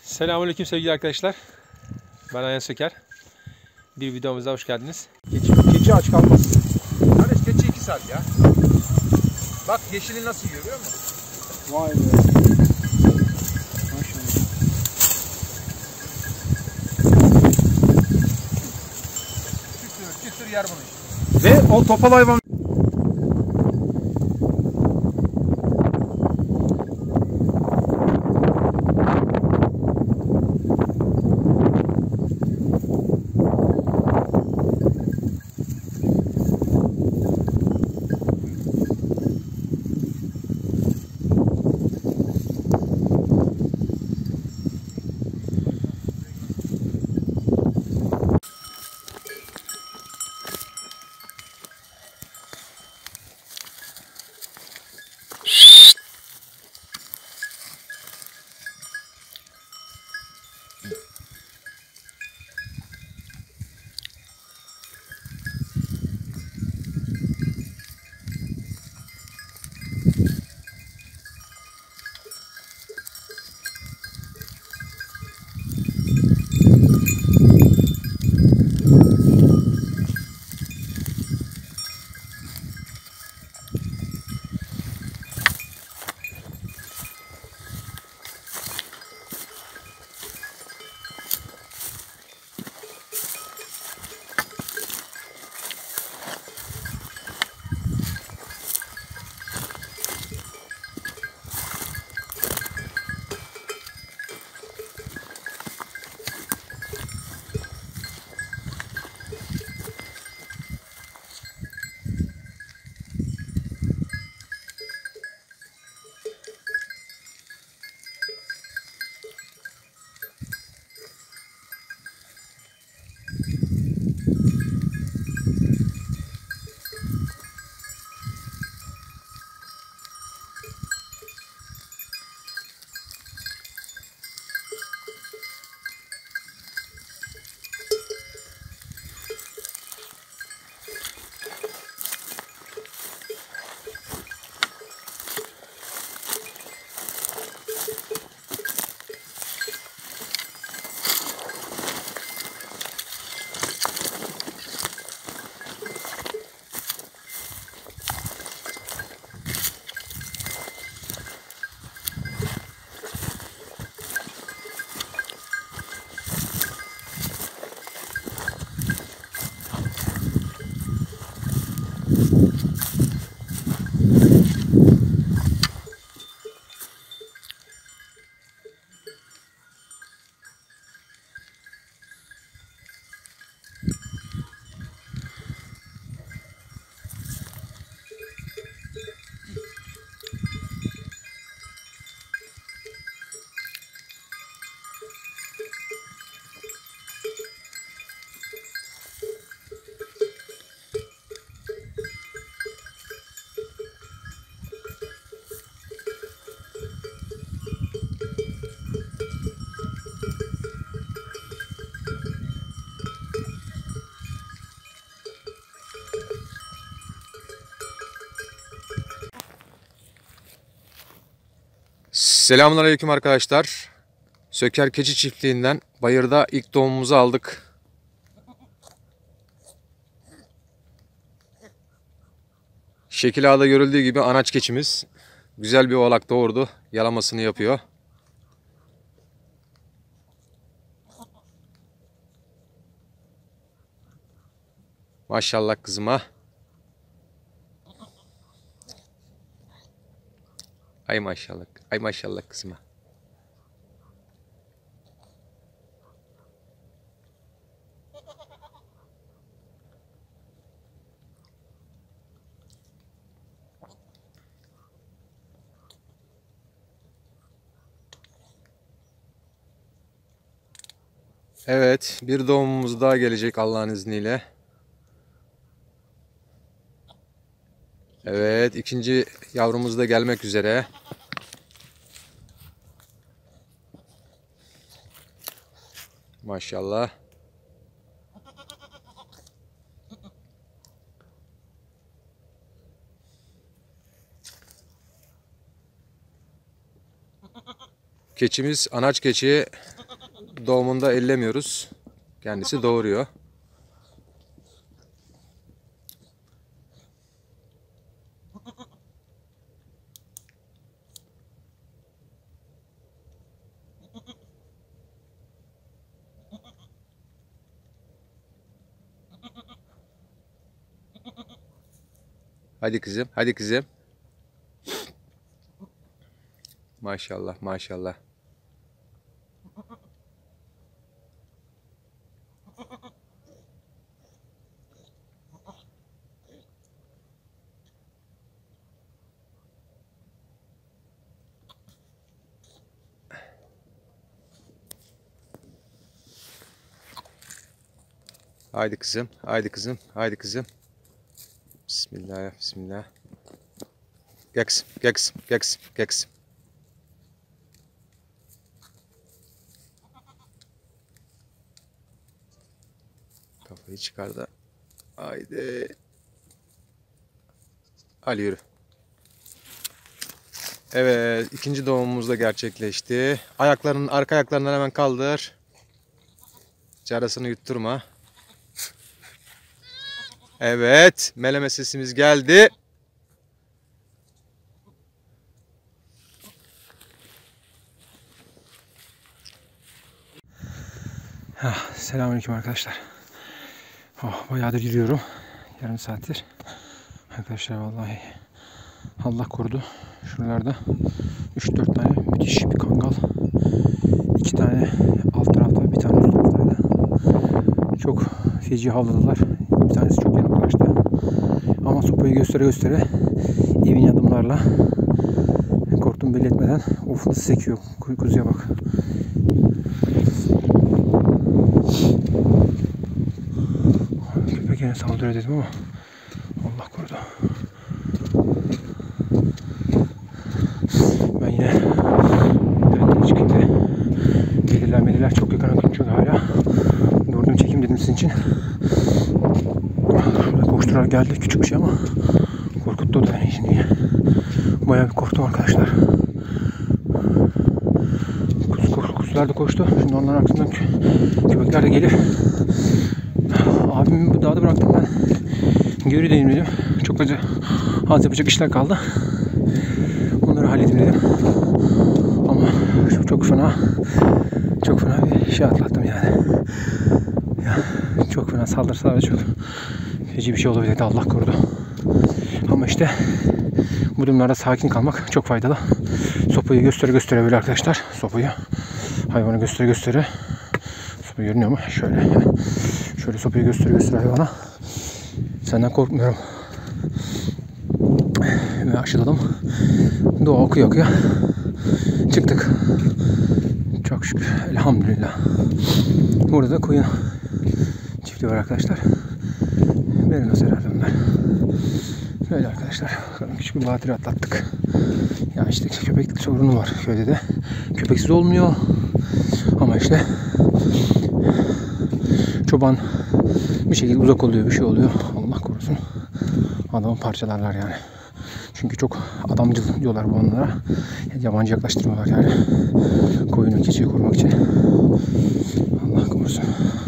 Selamünaleyküm sevgili arkadaşlar. Ben Ayhan Söker. Bir videomuza hoş geldiniz. Keçi aç kalmaz. Kardeş keçi 2 saat ya. Bak yeşili nasıl yiyor biliyor musun? Vay be. Maşallah. Kütür yer bunu işte. Ve o topal hayvan. Selamünaleyküm arkadaşlar. Söker Keçi Çiftliği'nden bayırda ilk doğumumuzu aldık. Şekil A'da görüldüğü gibi anaç keçimiz güzel bir oğlak doğurdu. Yalamasını yapıyor. Maşallah kızıma. Ay maşallah. Ay maşallah kızıma. Evet, bir doğumumuz daha gelecek Allah'ın izniyle. Evet, ikinci yavrumuz da gelmek üzere. Maşallah. Keçimiz anaç keçi, doğumunda ellemiyoruz. Kendisi doğuruyor. Hadi kızım, hadi kızım. Maşallah, maşallah. Haydi kızım, haydi kızım, haydi kızım. Bismillah, bismillah. Gel kızım, gel kızım, gel kızım, gel kızım. Kafayı çıkardı. Haydi. Ali yürü. Evet, ikinci doğumumuz da gerçekleşti. Ayaklarının, arka ayaklarından hemen kaldır. Carasını yutturma. Evet, meleme sesimiz geldi. Selamünaleyküm arkadaşlar. Bayağıdır yürüyorum. Yarım saattir. Arkadaşlar vallahi Allah korudu. Şuralarda 3-4 tane müthiş bir kangal. 2 tane alt tarafta, bir tane üst taraftaydı. Çok feci havladılar. Bir tanesi çok yaklaştı. Ama sopayı göstere göstere evin adımlarla korktum belli etmeden of nasıl sekiyor. Kuzuya bak. Köpek yine saldırıyor dedim ama Allah korudu. Ben yine önden çıkayım da belirler çok yakın akım çünkü hala durdum çekeyim dedim sizin için. Şurada koşturar geldi küçük bir şey ama korkuttu da beni şimdi. Bayağı bir korktum arkadaşlar. Kuzular da koştu. Şimdi onların arkasından köpekler de gelir. Abimi bu dağda bıraktım ben. Geri döneyim dedim. Çok az yapacak işler kaldı. Onları halledeyim dedim. Ama çok fena bir şey atlattım yani. Ya, çok fena saldırısı ve çok feci bir şey olabilirdi, Allah korudu. Ama işte bu durumlarda sakin kalmak çok faydalı. Sopayı göstere böyle arkadaşlar. Sopayı hayvana göstere. Sopa görünüyor mu? Şöyle sopayı göstere hayvana. Senden korkmuyorum. Ve aşıladım. Dua okuya çıktık. Çok şükür. Elhamdülillah. Burada da koyun çiftliği var arkadaşlar. Merinos herhalde bunlar. Böyle arkadaşlar. Küçük bir badire atlattık. Ya işte köpeklik sorunu var köyde de. Köpeksiz olmuyor. Ama işte çoban bir şekilde uzak oluyor, bir şey oluyor. Allah korusun. Adamı parçalarlar yani. Çünkü çok adamcıl diyorlar bu onlara. Yabancı yaklaştırmıyorlar yani. Koyunu, keçiyi korumak için. Allah korusun.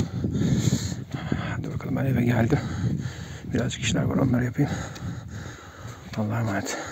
Hadi bakalım ben eve geldim. Birazcık işler var onları yapayım. Allah'a emanet.